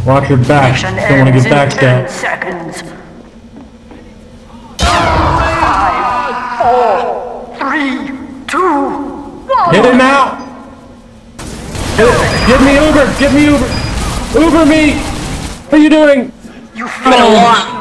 Watch your back. Don't want to get backstabbed. 10 seconds. 5, 4, 3, 2, 1. Hit it now! Hit it. Give me Uber! Give me Uber! Uber me! What are you doing? You failed.